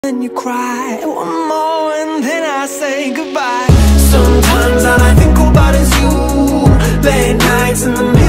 and you cry, one more and then I say goodbye. Sometimes all I think about is you, late nights in the